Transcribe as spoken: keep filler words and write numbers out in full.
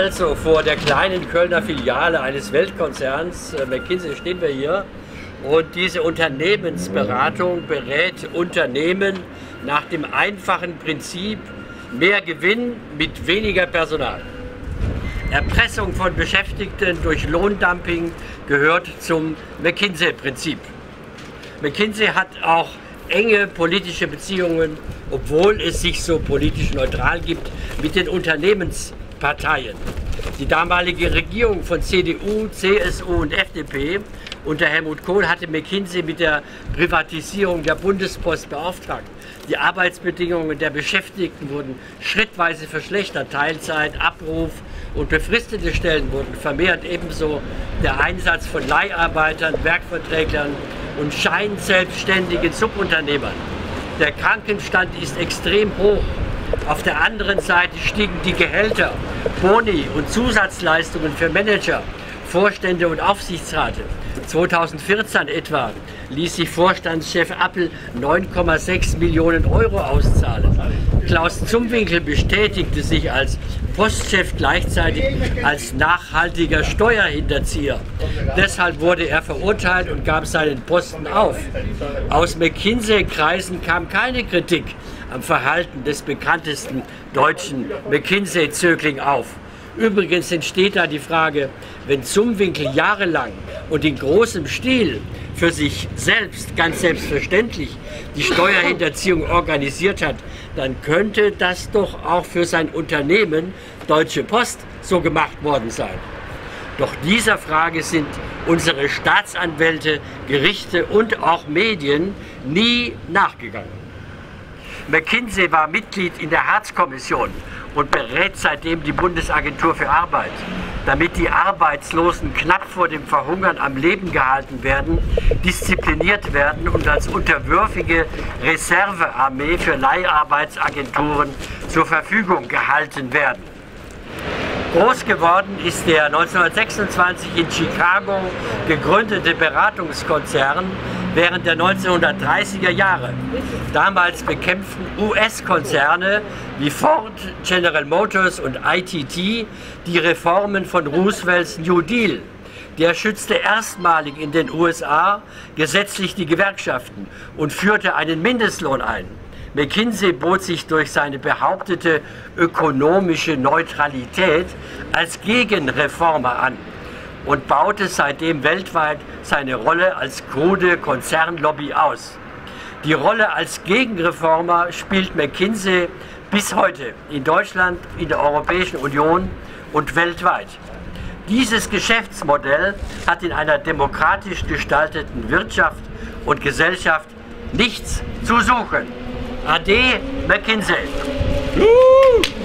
Also vor der kleinen Kölner Filiale eines Weltkonzerns, äh, McKinsey, stehen wir hier. Und diese Unternehmensberatung berät Unternehmen nach dem einfachen Prinzip mehr Gewinn mit weniger Personal. Erpressung von Beschäftigten durch Lohndumping gehört zum McKinsey-Prinzip. McKinsey hat auch enge politische Beziehungen, obwohl es sich so politisch neutral gibt, mit den Unternehmensparteien. Die damalige Regierung von C D U, C S U und F D P unter Helmut Kohl hatte McKinsey mit der Privatisierung der Bundespost beauftragt. Die Arbeitsbedingungen der Beschäftigten wurden schrittweise verschlechtert. Teilzeit, Abruf und befristete Stellen wurden vermehrt, ebenso der Einsatz von Leiharbeitern, Werkverträglern und scheinselbstständigen Subunternehmern. Der Krankenstand ist extrem hoch. Auf der anderen Seite stiegen die Gehälter, Boni und Zusatzleistungen für Manager, Vorstände und Aufsichtsrate. zweitausendvierzehn etwa ließ sich Vorstandschef Appel neun Komma sechs Millionen Euro auszahlen. Klaus Zumwinkel bestätigte sich als Postchef gleichzeitig als nachhaltiger Steuerhinterzieher. Deshalb wurde er verurteilt und gab seinen Posten auf. Aus McKinsey-Kreisen kam keine Kritik am Verhalten des bekanntesten deutschen McKinsey-Zögling auf. Übrigens entsteht da die Frage, wenn Zumwinkel jahrelang und in großem Stil für sich selbst, ganz selbstverständlich, die Steuerhinterziehung organisiert hat, dann könnte das doch auch für sein Unternehmen Deutsche Post so gemacht worden sein. Doch dieser Frage sind unsere Staatsanwälte, Gerichte und auch Medien nie nachgegangen. McKinsey war Mitglied in der Hartz-Kommission und berät seitdem die Bundesagentur für Arbeit. Damit die Arbeitslosen knapp vor dem Verhungern am Leben gehalten werden, diszipliniert werden und als unterwürfige Reservearmee für Leiharbeitsagenturen zur Verfügung gehalten werden. Groß geworden ist der neunzehnhundertsechsundzwanzig in Chicago gegründete Beratungskonzern während der neunzehnhundertdreißiger Jahre. Damals bekämpften U S-Konzerne wie Ford, General Motors und I T T die Reformen von Roosevelts New Deal. Der schützte erstmalig in den U S A gesetzlich die Gewerkschaften und führte einen Mindestlohn ein. McKinsey bot sich durch seine behauptete ökonomische Neutralität als Gegenreformer an und baute seitdem weltweit seine Rolle als krude Konzernlobby aus. Die Rolle als Gegenreformer spielt McKinsey bis heute in Deutschland, in der Europäischen Union und weltweit. Dieses Geschäftsmodell hat in einer demokratisch gestalteten Wirtschaft und Gesellschaft nichts zu suchen. Ade, McKinsey!